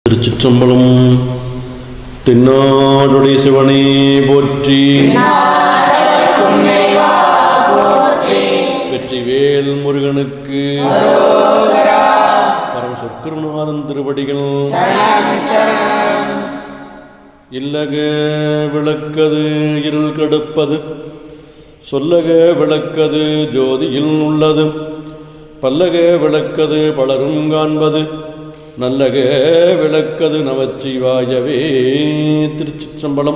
திருச்சிற்றம்பலம். தென்னாடுடைய சிவனே போற்றி, வெற்றிவேல் முருகனுக்கு, பரம சொற்கருநாதன் திருவடிகள். இல்லக விளக்கது இருள் கெடுப்பது, சொல்லக விளக்கது ஜோதியில் உள்ளது, பல்லக விளக்கது பலரும் காண்பது, நல்லக விளக்கது நமச்சிவாயவே. திருச்சிற்றம்பலம்.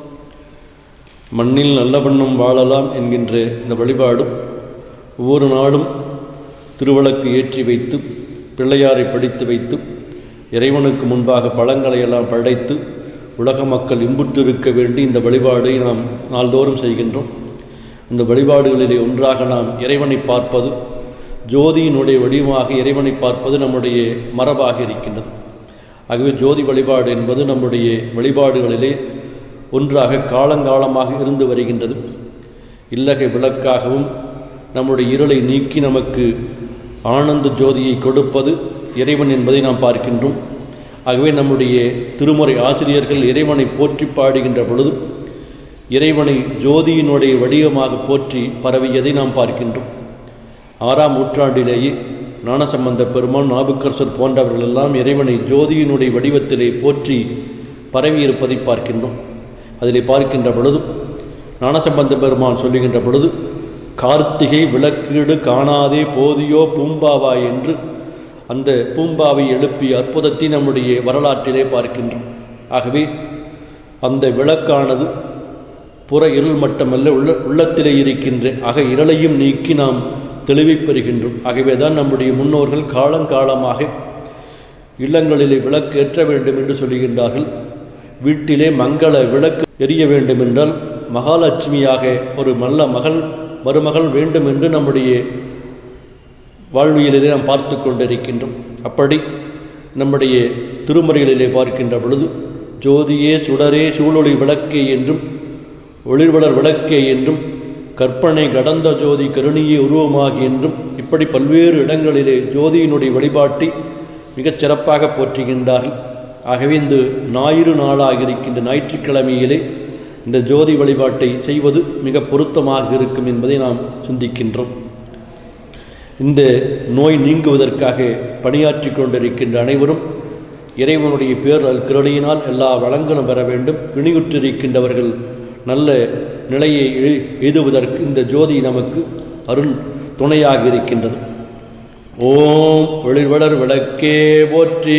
மண்ணில் நல்ல வண்ணம் வாழலாம் என்கின்ற இந்த வழிபாடும் ஒவ்வொரு நாளும் திருவிளக்கு ஏற்றி வைத்து பிள்ளையாரை படித்து வைத்து இறைவனுக்கு முன்பாக பழங்களை எல்லாம் படைத்து உலக மக்கள் இன்புற்றிருக்க வேண்டி இந்த வழிபாடை நாம் நாள்தோறும் செய்கின்றோம். இந்த வழிபாடுகளிலே ஒன்றாக நாம் இறைவனை பார்ப்பது, ஜோதியினுடைய வடிவமாக இறைவனை பார்ப்பது நம்முடைய மரபாக இருக்கின்றது. ஆகவே ஜோதி வழிபாடு என்பது நம்முடைய வழிபாடுகளிலே ஒன்றாக காலங்காலமாக இருந்து வருகின்றது. இல்லகை விளக்காகவும் நம்முடைய இருளை நீக்கி நமக்கு ஆனந்த ஜோதியை கொடுப்பது இறைவன் என்பதை நாம் பார்க்கின்றோம். ஆகவே நம்முடைய திருமுறை ஆசிரியர்கள் இறைவனை போற்றி பாடுகின்ற பொழுது இறைவனை ஜோதியினுடைய வடிவமாக போற்றி பரவியதை நாம் பார்க்கின்றோம். 6ஆம் நூற்றாண்டிலேயே ஞானசம்பந்த பெருமான், நாவுக்கரசர் போன்றவர்கள் எல்லாம் இறைவனை ஜோதியினுடைய வடிவத்திலே போற்றி பரவியிருப்பதை பார்க்கின்றோம். அதிலே பார்க்கின்ற பொழுது ஞானசம்பந்த பெருமான் சொல்லுகின்ற பொழுது, கார்த்திகை விளக்கீடு காணாதே போதியோ பூம்பாவா என்று அந்த பூம்பாவை எழுப்பிய அற்புதத்தை நம்முடைய வரலாற்றிலே பார்க்கின்றோம். ஆகவே அந்த விளக்கானது புற இருள் மட்டுமல்ல, உள்ளத்திலே இருக்கின்ற அக இருளையும் நீக்கி நாம் தெளிவை பெறுகின்றோம். ஆகவேதான் நம்முடைய முன்னோர்கள் காலங்காலமாக இல்லங்களிலே விளக்கு ஏற்ற வேண்டும் என்று சொல்லுகின்றார்கள். வீட்டிலே மங்கள விளக்கு எரிய வேண்டும் என்றால் மகாலட்சுமியாக ஒரு நல்ல மருமகள் வேண்டும் என்று நம்முடைய வாழ்வியலிலே நாம் பார்த்து கொண்டிருக்கின்றோம். அப்படி நம்முடைய திருமுறைகளிலே பார்க்கின்ற பொழுது ஜோதியே சுடரே சூழொளி விளக்கே என்றும் ஒளிர்வளர் விளக்கே என்றும் கற்பனை கடந்த ஜோதி கருணியே உருவமாகி என்றும் இப்படி பல்வேறு இடங்களிலே ஜோதியினுடைய வழிபாட்டை மிகச் சிறப்பாக போற்றுகின்றார்கள். ஆகவே இந்த ஞாயிறு நாளாக இருக்கின்ற ஞாயிற்றுக்கிழமையிலே இந்த ஜோதி வழிபாட்டை செய்வது மிக பொருத்தமாக இருக்கும் என்பதை நாம் சிந்திக்கின்றோம். இந்த நோய் நீங்குவதற்காக பணியாற்றி கொண்டிருக்கின்ற அனைவரும் இறைவனுடைய பேரல் கருணையினால் எல்லா வளங்களும் பெற வேண்டும். பிணியுற்றிருக்கின்றவர்கள் நல்ல நிலையை எய்துவதற்கு இந்த ஜோதி நமக்கு அருள் துணையாக இருக்கின்றது. ஓம் ஒளிர்வளர் விளக்கே போற்றி,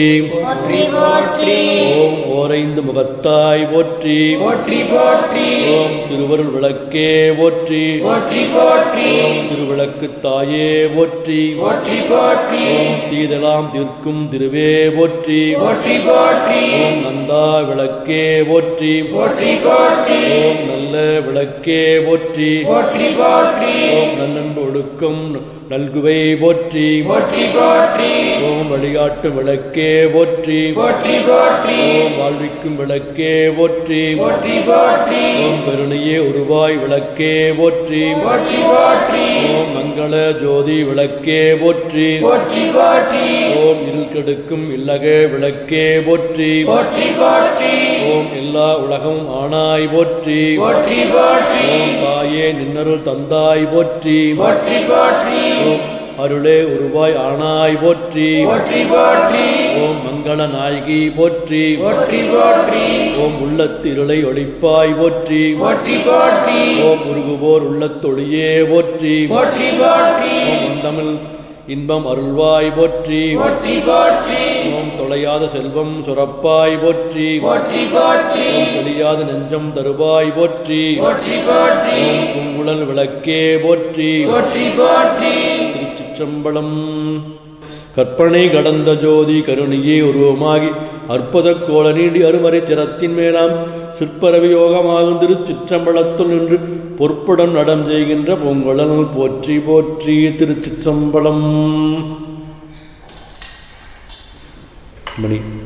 ஓம் ஓரைந்து முகத்தாய் போற்றி, ஓம் திருவருள் விளக்கே போற்றி, ஓம் திருவிளக்கு தாயே போற்றி, ஓம் தீதெல்லாம் தீர்க்கும் திருவே போற்றி, ஓம் நந்தா விளக்கே போற்றி, ஓம் நல்ல விளக்கே போற்றி, ஓம் நல்லன்பு ஒழுக்கம் நல்குவை போற்றி, ஓம் வழிகாட்டு விளக்கே போற்றி, ஓம் வாழ்விக்கும் விளக்கே போற்றி, ஓம் கருணையே உருவாய் விளக்கே போற்றி, ஓம் மங்கள ஜோதி விளக்கே போற்றி, ஓம் இருள் கெடுக்கும் இல்லக விளக்கே போற்றி, ஓம் எல்லா உலகம் ஆனாய் போற்றி, ஓம் தாயே நின்னருள் தந்தாய் போற்றி, ஓம் அருளே உருவாய் ஆனாய் போற்றி, ஓம் மங்கள நாயகி போற்றி, ஓம் உள்ளத்திருளை ஒளிப்பாய் போற்றி, ஓம் உருகுவோர் உள்ளத்தொழியே போற்றி, ஓம் வந்தமிழ் இன்பம் அருள்வாய் போற்றி, ஓம் தொலையாத செல்வம் சுரப்பாய் போற்றி, ஓம் தெளியாத நெஞ்சம் தருவாய் போற்றி, ஓம் பூங்குழல் விளக்கே போற்றி. திருச்சிற்றம்பலம். கற்பனை கடந்த ஜோதி கருணியே உருவமாகி அற்புத கோல நீண்டி அருமறை சிரத்தின் மேலாம் சிற்பரவி யோகமாகும் திருச்சிற்றம்பலத்துள் நின்று பொற்புடன் நடம் செய்கின்ற பொங்கலல் போற்றி போற்றி. திருச்சிற்றம்பலம். மணி